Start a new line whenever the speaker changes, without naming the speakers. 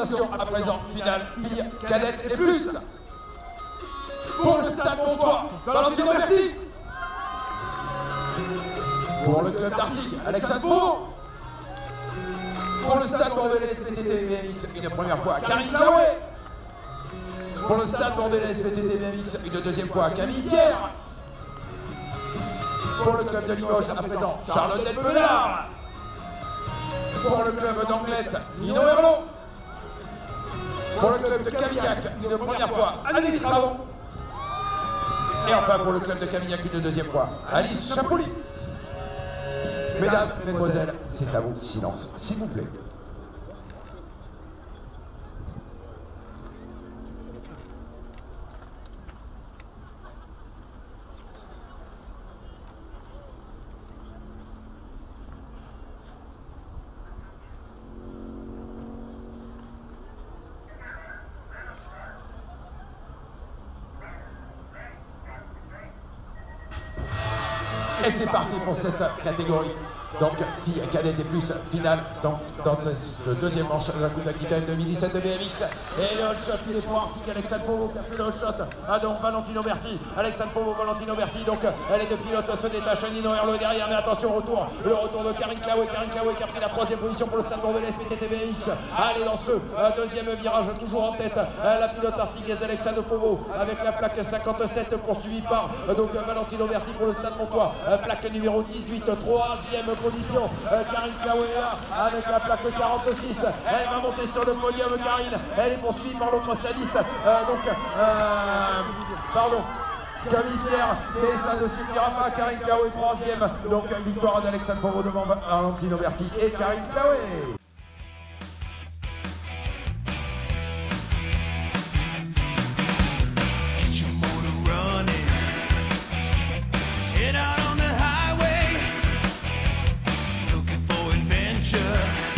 Attention, à présent, finale, filles, cadettes et plus. Pour le stade Montois, Valentino Berti. Pour le club d'Artigues, Alexandre Faux. Pour le stade bordelais SPTT BMX, une première fois, Karine Claouet. Pour le stade bordelais SPTT BMX, une deuxième fois, Camille Pierre. Pour le club de Limoges, à présent, Charlotte Delpenard. Pour le club d'Anglette, Nino Herlot. Pour le club de Cavignac, une première fois, Annelise Ravon. Et enfin pour le club de Cavignac, une deuxième fois, Alice Chapouli. Mesdames, mesdemoiselles, c'est à vous, silence, s'il vous plaît. Et c'est parti pour cette catégorie. Donc, filles, cadettes et plus, finale. Donc, dans ce deuxième manche de la Coupe d'Aquitaine 2017 de BMX. Et le hot shot, il est pour Artigues, Alexandre Povo qui a fait le hot shot. Ah, donc, Valentino Berti. Alexandre Povo, Valentino Berti. Donc, elle est de pilote, se détache. Nino Herlot derrière, mais attention, retour. Le retour de Karine Claouet. Karine Claouet qui a pris la troisième position pour le stade bordelais SPTT BMX. Allez, dans ce deuxième virage, toujours en tête. La pilote artiguaise Alexandre Povo avec la plaque 57, poursuivi par donc Valentino Berti pour le stade Montois. Plaque numéro 18, troisième position. Karine Claouet là avec la plaque 46. Elle va monter sur le podium, Karine. Elle est poursuivie par l'autre stadiste. Pardon. Camille Pierre, mais ça ne suffira pas. Karine Claouet troisième. Donc victoire d'Alexandre Povo devant Valentino Berti et Karine Claouet.
Head out on the highway, looking for adventure.